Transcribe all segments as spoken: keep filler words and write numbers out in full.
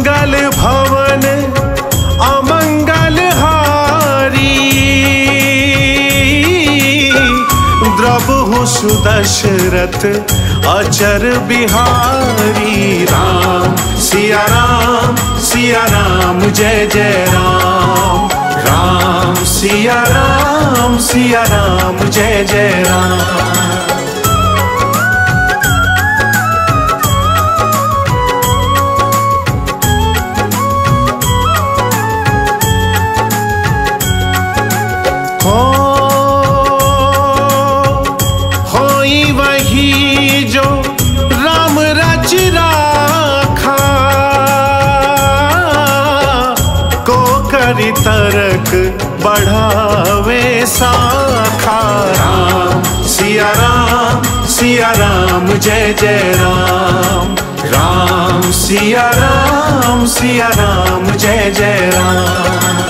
मंगल भवन अमंगल हारी, द्रवहु सुदशरथ अचर बिहारी। राम सिया राम सिया राम जय जय राम, राम सिया राम सिया राम जय जय राम। तरक बढ़ावे साखा। राम सिया राम सिया राम जय जय राम, राम सिया राम सिया राम जय जय राम।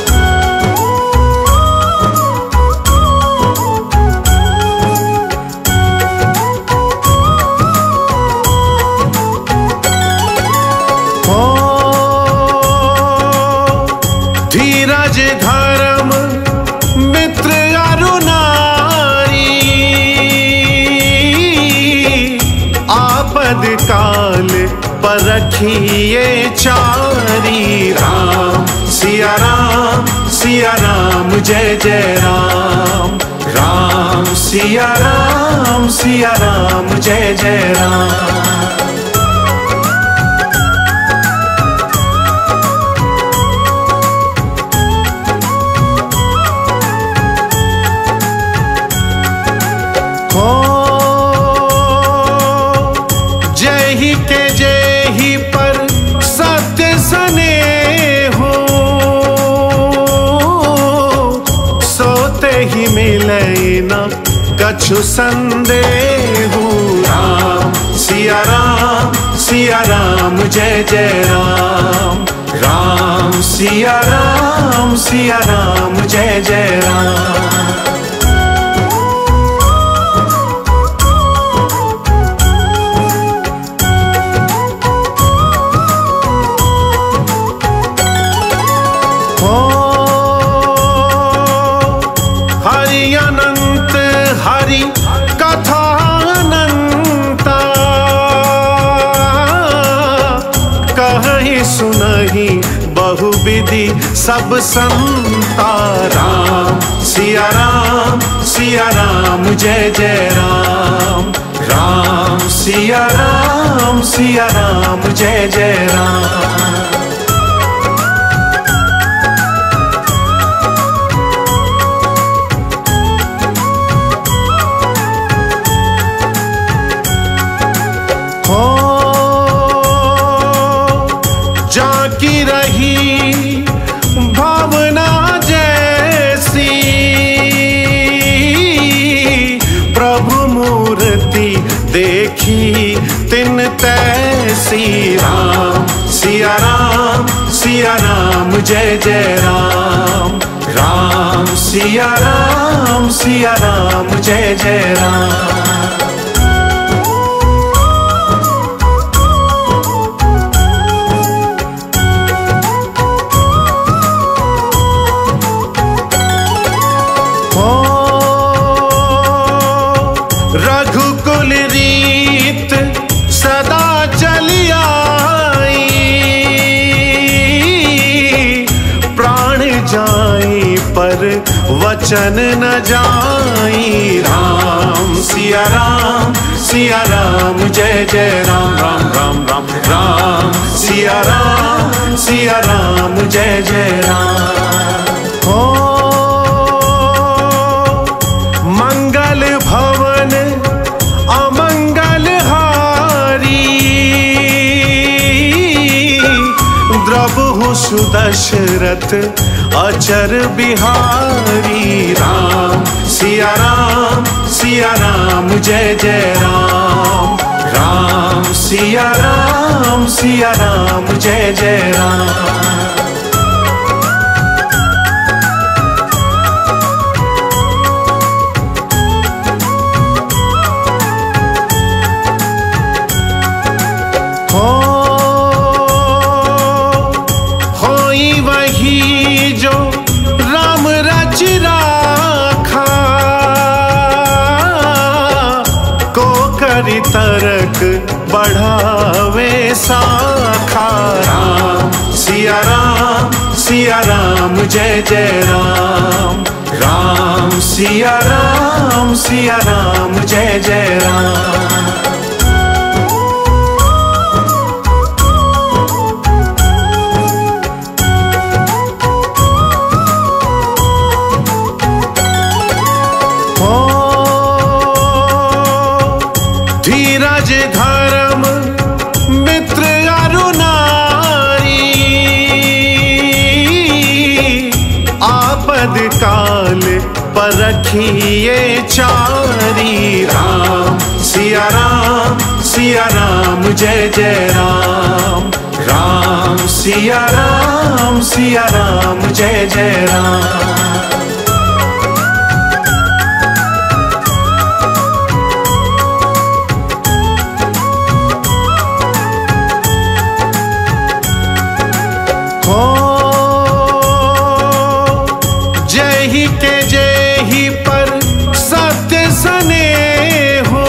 धीरज धर्म मित्र अरुनारी, आपद काल परखिए चारी। राम सिया राम सिया राम जय जय राम, राम सिया राम सिया राम जय जय राम। जय ही के जय ही पर सत्य सने हो, सोते ही मिले न कछु संदेह। राम सिया राम सिया राम जय जय राम, राम सिया राम सिया राम जय जय राम। हरि अनंत हरि कथा अनंता, कहीं सुनहि बहुविधि सब संता। राम सिया राम सिया राम जय जय राम, राम सिया राम सिया राम जय जय राम। जाकी रही भावना जैसी, प्रभु मूर्ति देखी तिन तैसी। राम सिया राम सिया राम जय जय राम, राम सिया राम सिया राम जय जय राम। रघुकुल रीत सदा चली आई, प्राण जाई पर वचन न जाई। राम सिया राम सिया राम जय जय राम, राम राम राम राम सिया राम सिया राम जय जय राम। हो मंगल भवन अमंगल हारी, द्रवहु सुदशरथ अचर बिहारी। राम सिया राम सिया राम जय जय राम, राम सिया राम सिया राम जय जय राम। हो बढ़ावे साखा। राम सिया राम सिया राम जय जय राम। राम सिया राम सिया राम जय जय राम। धीरज धर्म मित्र अरु नारी, आपद काल पर रखिए चारी। राम सिया राम सिया राम जय जय राम। राम सिया राम सिया राम जय जय राम। जय ही के जय ही पर सत्य सने हो,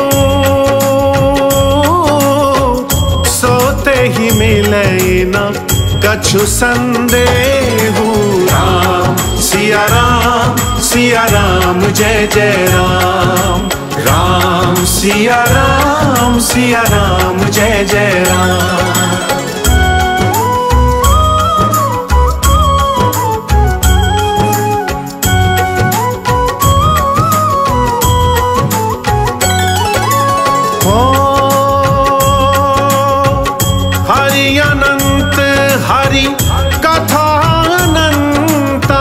सोते ही मिले न कछु संदेह। राम सिया राम सिया राम जय जय राम। राम सिया राम सिया राम जय जय राम। हरि अनंत हरि कथा अनंता,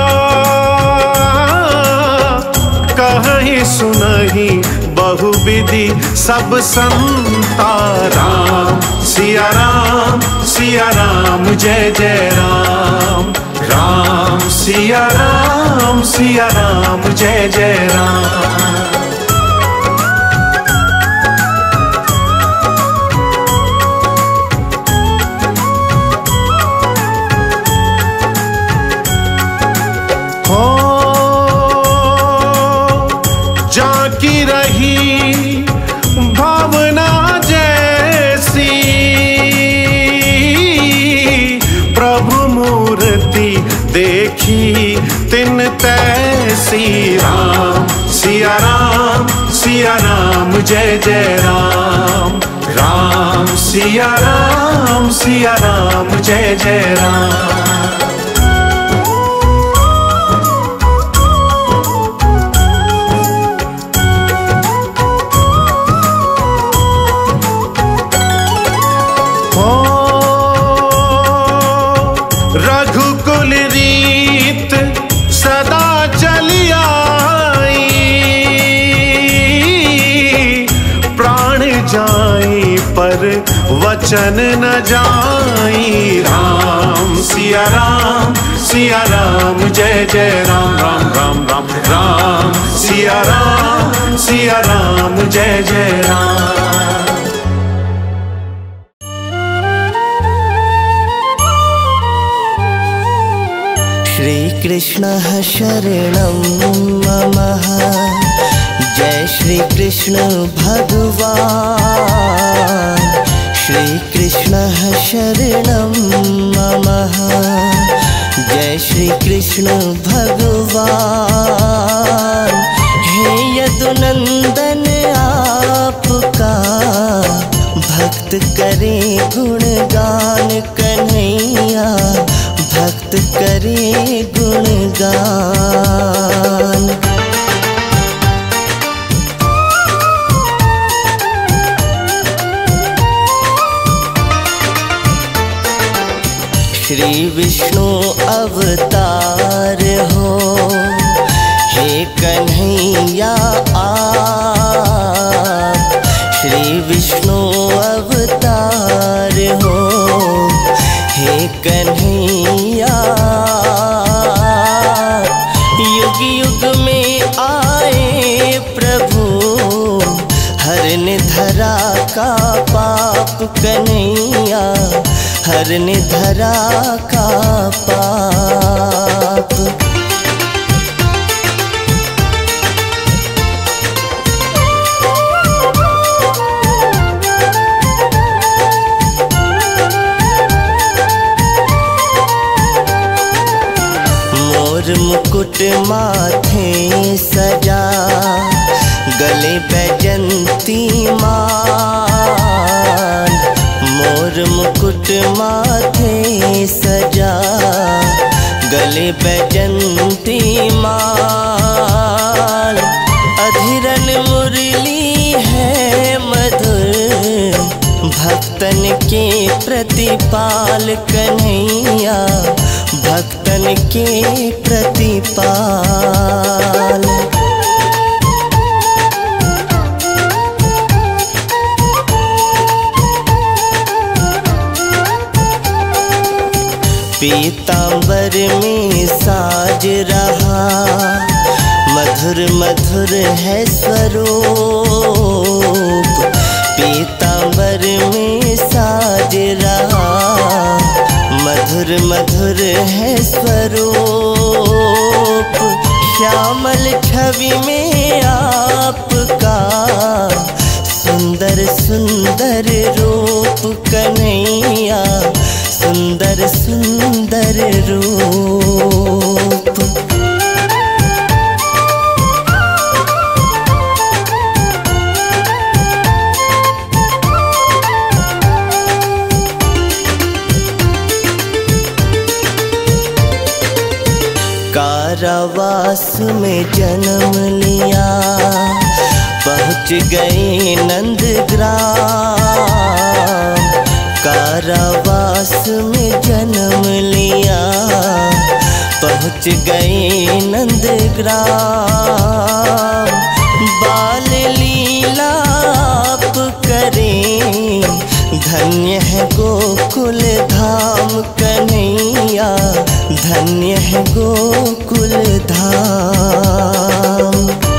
कहीं सुनहि बहुविधि सब संता। राम सिया राम सिया राम जय जय राम। राम सिया राम सिया राम जय जय राम। जाकी रही भावना जैसी, प्रभु मूर्ति देखी तिन तैसी। राम सिया राम सिया राम जय जय राम। राम सिया राम सिया राम जय जय राम। रघुकुल रीत सदा चली आई, प्राण जाई पर वचन न जाई। राम सिया राम सिया राम जय जय राम। राम राम राम राम सिया राम सिया राम जय जय राम। श्री कृष्ण शरणं मम, जय श्री कृष्ण भगवान। श्री कृष्ण शरणं मम, जय श्री कृष्ण भगवान। हे यदुनंदन आपका, भक्त करे गुणगान कन्हैया, भक्त करे गुणगान। श्री विष्णु अवतार हो, हे कन्हैया आप। श्री विष्णु अवतार हो, हे कन्हैया। युग युग में आए प्रभु, हरन धरा का पाप कन्हैया, हरन धरा का पाप। मोर मुकुट माथे सजा, गले बैजंती माल। मोर मुकुट माथे सजा, गले बैजंती माल। अधीरन मुरली है मधुर, भक्तन के प्रतिपाल कन्हैया, भक्तन के प्रतिपाल। पीतांबर में साज रहा, मधुर मधुर है स्वरूप। पीतांबर में साज रहा, मधुर मधुर है स्वरूप। श्यामल छवि में आपका, सुंदर सुंदर रूप कन्हैया, सुंदर सुंदर रूप। कारावास में जन्म लिया, पहुँच गए नंदग्राम। कारावास में जन्म लिया, पहुँच गए नंदग्राम। बाल लीला आप करें, धन्य है गोकुल धाम कन्हैया, धन्य है गोकुल धाम।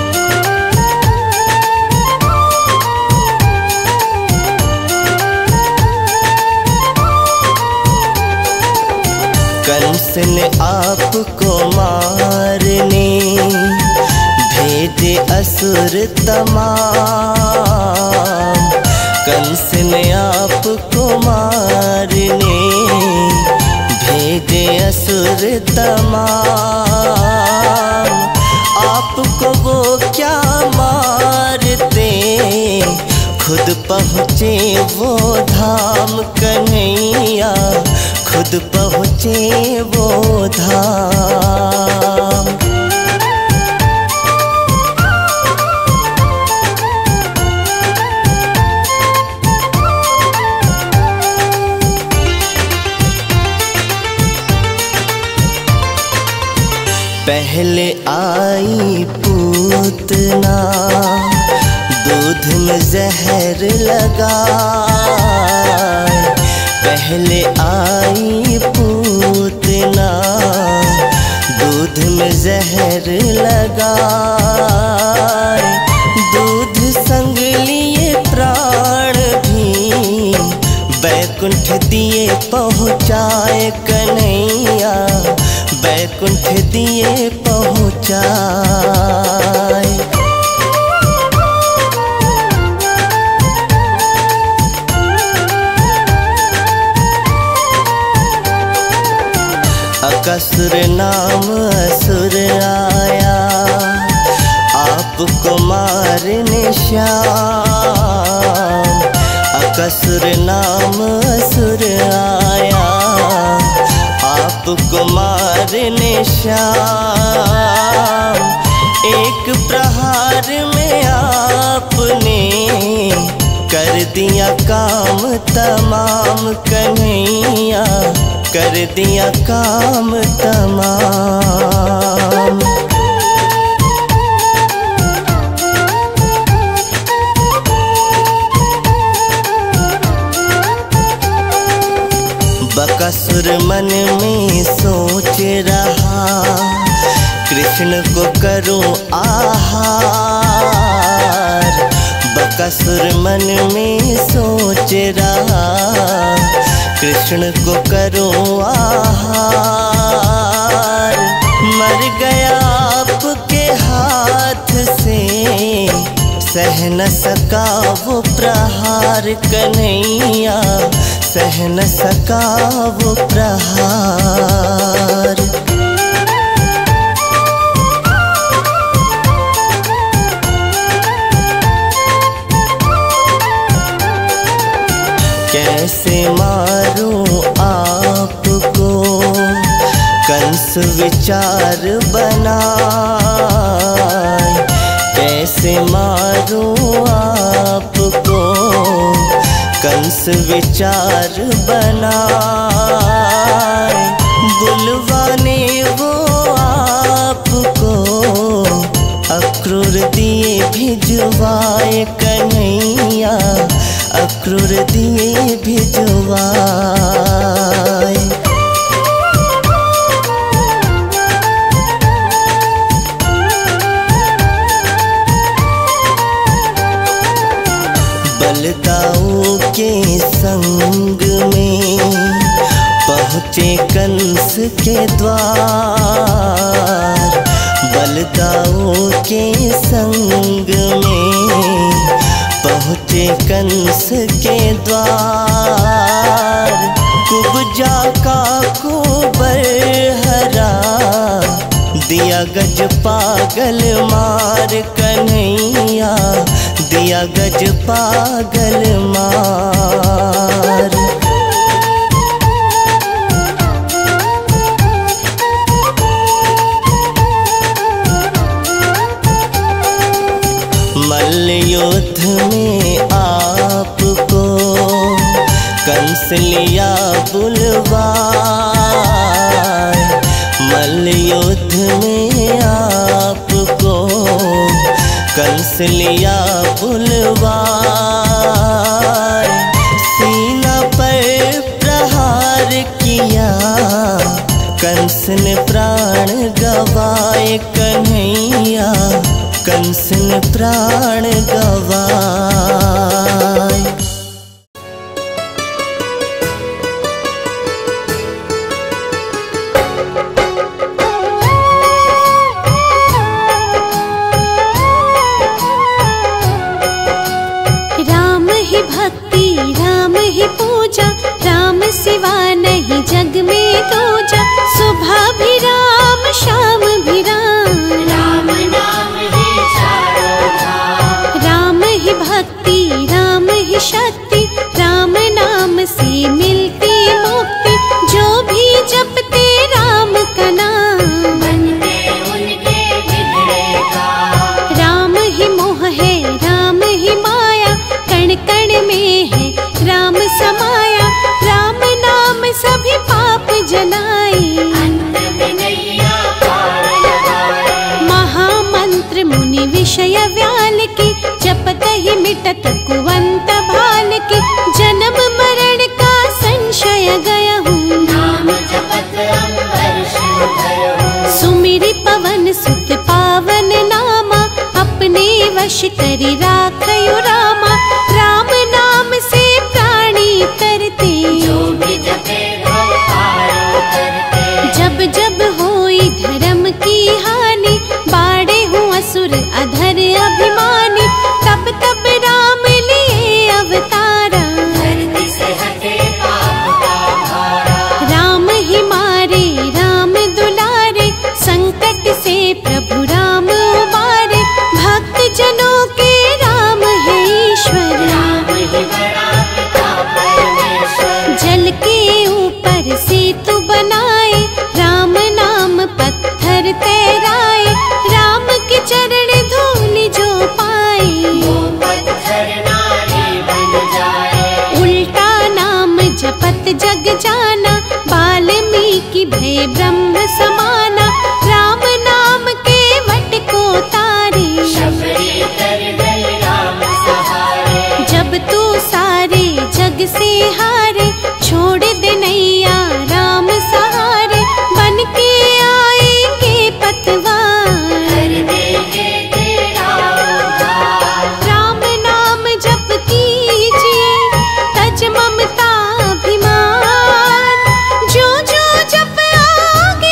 कंस ने आपको मारने, भेजे असुर तमाम। कंस ने आपको मारने, भेजे असुर तमाम। आपको वो क्या मारते, खुद पहुँचे वो धाम कन्हैया, खुद पहुँचे वो धाम। पहले आई पूतना, दूध में जहर लगाए। पहले आई पूतना, दूध में जहर लगाए। दूध संग लिए प्राण भी, बैकुंठ दिए पहुँचाए कन्हैया, बैकुंठ दिए पहुँचाए। अकसुर नाम असुर आया, आपको मारने श्याम। अकसुर नाम असुर आया, आपको मारने श्याम। एक प्रहार में आपने कर दिया काम तमाम कन्हैया, कर दिया काम तमाम। बकासुर मन में सोच रहा, कृष्ण को करूं आहार। बकासुर मन में सोच रहा, कृष्ण को करूं आहार। मर गया आपके हाथ से, सह न सका वो प्रहार कन्हैया, सह न सका वो प्रहार। मारूं आपको, कंस विचार बनाए। कैसे मारूं आपको, कंस विचार बनाए। बुलवाने वो आपको, अक्रूर दिए भिजवाए कन्हैया, अक्रूर दिए भिजवाए। बलदाऊ के संग में पहुँचे कंस के द्वार। बलदाऊ के संग में पहुँचे कंस के द्वार। कुब्जा का कुबर हरा, दिया गज पागल मार कन्हैया, दिया गज पागल मार। मल्ल युद्ध में आपको कंस लिया बुलवाए। मल्ल युद्ध में आपको कंस लिया बुलवाए। सीना पर प्रहार किया, कंस ने प्राण गवाए कन्हैया, कंस ने प्राण गवाए। राम ही भक्ति, राम ही पूजा, राम सिवा नहीं जग में दूजा। सुबह भी राम, शाम भी राम, राम नाम ही चारों धाम। राम ही भक्ति, राम ही शक्ति, राम नाम से मिलती मुक्ति। जो भी जपते राम का नाम, बनते उनके बिगड़े काम। राम ही मोह है, राम ही माया, कण कण में है राम समाया। राम नाम सभी पाप जलाए, अंत में नैया पार लगाए। महामंत्र मुनि विषय व्याल की, जपत ही मिटत कुवंत भाल की। जन्म मरण का संशय गया हूँ, नाम जपत अंबर शिव भय हूँ। सुमिरि पवन सुत पावन नामा, अपने वश करि राखयु रामा। राम नाम से प्राणी तरते, जो भी जपे घर पारो करते। जब जब होई धर्म की हानि, बाड़े हूँ असुर अधर अभिमानी। तब तब राम लिए अवतारा, धरती से हटे पाप का भारा। राम ही मारे, राम दुलारे, संकट से प्रभु राम उबारे। भक्त जनों के राम है ईश्वर, राम ही बड़ा पिता परमेश्वर। जल के ऊपर सेतु बनाए, राम नाम पत्थर तैराए। राम के चरण धूल जो पाए, वो पत्थर नारी बन जाए। उल्टा नाम जपत जग जाना, वाल्मीकि भय ब्रह्म समाना। राम नाम के वट को तारे, शबरी कर गए राम सहारे। जब तू सारे जग से हारे, छोड़ दे नैया राम सहारे। बन के आएंगे पतवार, कर देंगे तेरा उद्धार। राम नाम जप कीजिए, तज ममता अभिमान। जो जो जप आगे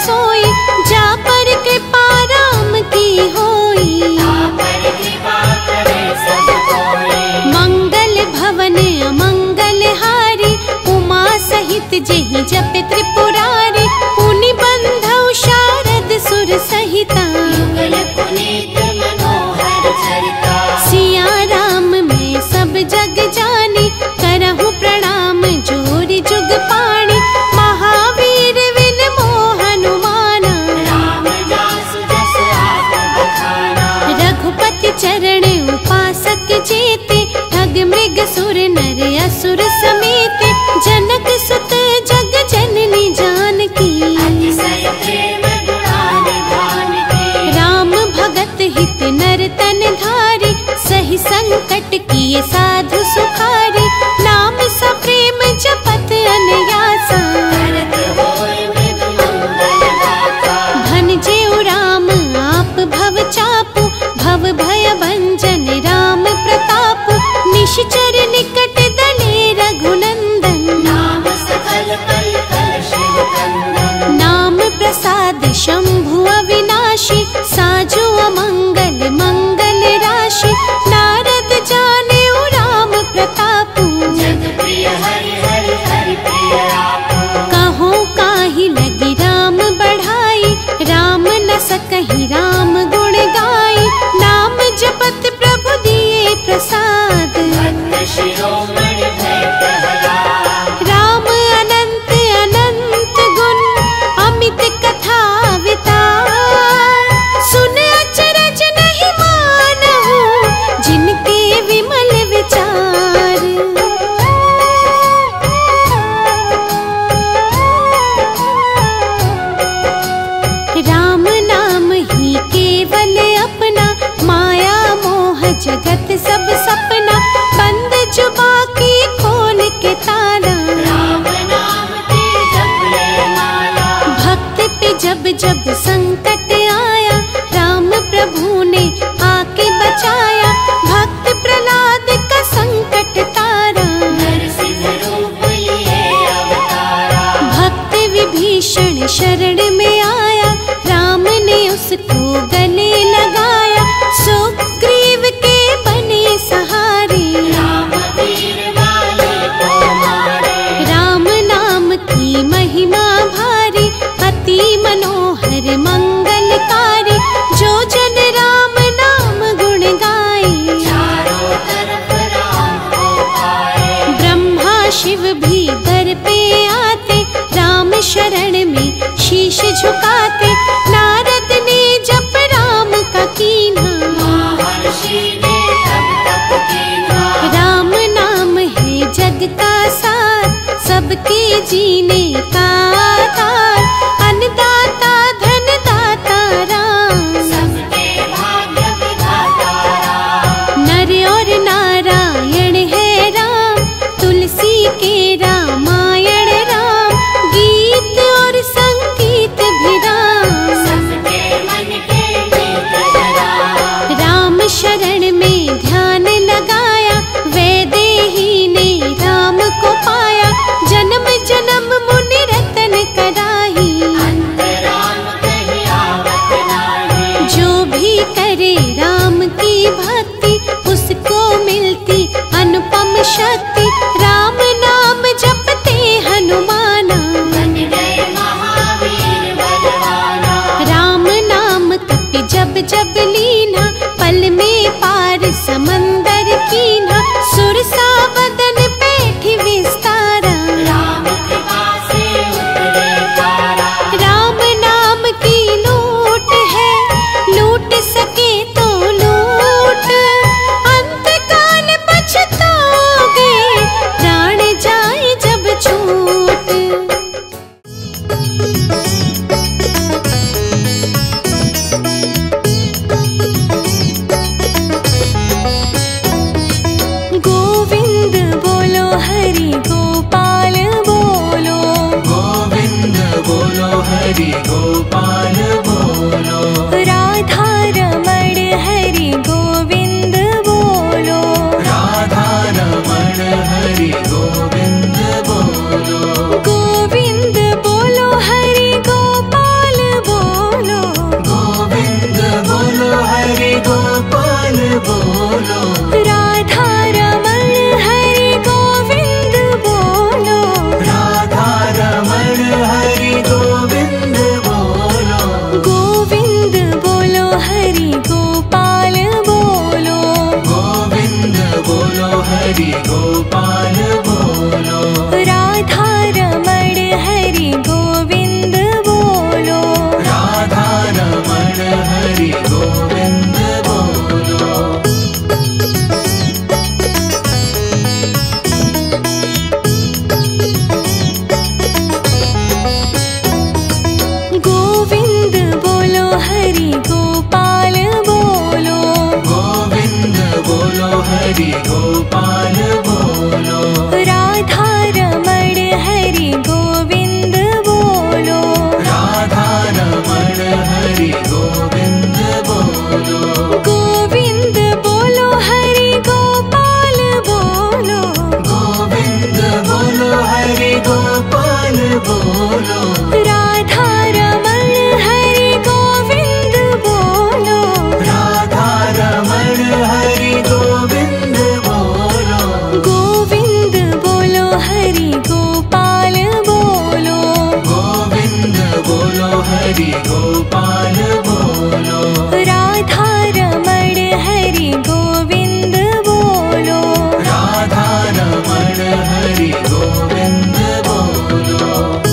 सोई, जा पर कृपा राम की होई। मंगल भवन अमंगल हारी, उमा सहित जेहि जप त्रिपुरारी। पुनि बंधौ शारद सुर सहिता, सिया राम में सब जग जानी। करहु प्रणाम जोरि जुग पाणी, महावीर विन मोह हनुमाना। रघुपति चरण उपासक जेते, ठग मृग सुर नर असुर समेते। जनक सुत जग जननी जानकी, राम भगत हित नर तन धारी। सही संकट किए साधु सुखारी, नाम सप्रेम जपत अनयासा। धन जेउ राम आप भव चापु, भव भय भंजन राम प्रताप। निश्चर निकट दले रघुनंदन, नाम प्रसाद शंभु अविनाशी। साजु अमंगल मंगल राशि, नारद जानेउ राम प्रतापु। कहो काहि लगी राम बढ़ाई, राम न सकहि राम गुण गाई। नाम जपत प्रभु दिए प्रसाद, राम अनंत अनंत गुण अमित कथा वितार। सुन अचरज नहीं मानहु, जिनके विमल विचार। राम नाम ही केवल अपना, माया मोह जगत सब सपना। बंद जुबा की खोल के ताला, भक्त पे जब जब संकट आया। राम प्रभु ने आके बचाया, भक्त प्रहलाद का संकट तारा। भक्त विभीषण शरण में आया, राम ने उसको गले लगाया। सुग्रीव के बने सहारे, राम नाम की महिमा भारी। अति मनोहर मंगलकारी, जो जन राम नाम गुण गाए। ब्रह्मा शिव भी दर पे आते, राम शरण में शीश झुकाते। नारद ने जप राम का कीन्हा, राम नाम है जग का सार। सबके जीने का आधार, अन्नदाता धनदाता राम। नर और नारायण है राम, तुलसी के रामायण राम। गीत और संगीत भी राम, राम शरण में ध्यान लगाया। वैदेही ने राम को पाया, जन्म जन्म मुनि रतन कराही। जो भी करे राम की भक्ति, उसको मिलती अनुपम शक्ति। राम नाम जपते हनुमाना, राम नाम कपि जब जब लीना। पल में पार समंदर कीन्हा, सुरसा बदन बैठी विस्तारा। राम नाम की लूट है, लूट सके तो लूट। अंत काल पछताओगे, हरि गोपाल बोलो। राधा रमण हरि गोविंद बोलो। राधा रमण हरि गोविंद बोलो। गोविंद बोलो हरि गोपाल बोलो। गोविंद बोलो हरि गोपाल बोलो। राधा रमण हरि गोविंद बोलो। राधा रमण हरि गोविंद बोलो। गोविंद बोलो हरि गोपाल बोलो। गोविंद बोलो हरि गोपाल बोलो। राधा रमण हरि गोविंद बोलो। राधा रमण हरि गोविंद बोलो। गोविंद बोलो हरि गोपाल बोलो। गोविंद बोलो हरि गोपाल बोलो। राधा रमण हरि गोविंद बोलो। राधा रमण हरि गोविंद बोलो।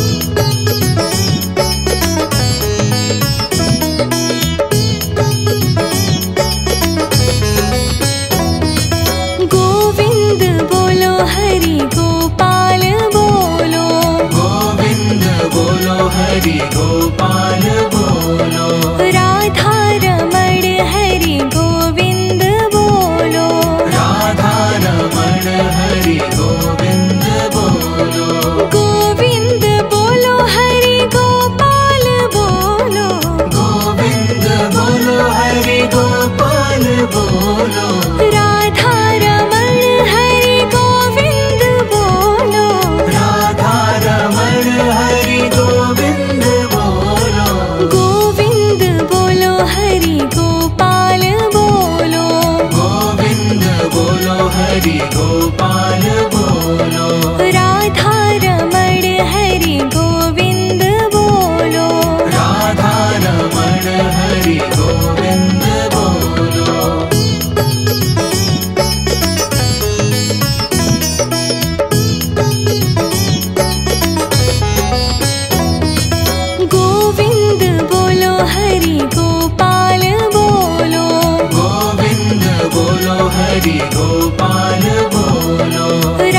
गोविंद बोलो हरि गोपाल बोलो। गोविंद बोलो हरि गोपाल बोलो। राधा रमण हरि गोविंद बोलो। राधा रमण हरि गोविंद बोलो। गोविंद बोलो हरि गोपाल बोलो। गोविंद बोलो हरि गोपाल बोलो। राधा रमण हरि गोविंद बोलो। राधा रमण हरि गोविंद बोलो। गोविंद बोलो हरि गोपाल बोलो। गोविंद बोलो हरि गोपाल बोलो। राधा रमण हरि गोविंद बोलो। राधा रमण हरि गोविंद बोलो। गोविंद बोलो हरि गोपाल बोलो। गोविंद बोलो हरि गोपाल बोलो।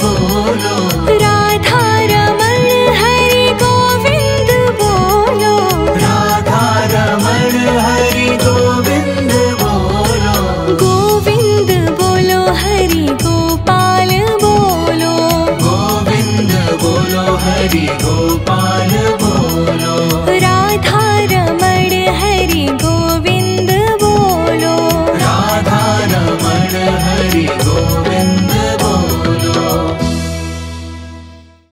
बोलो।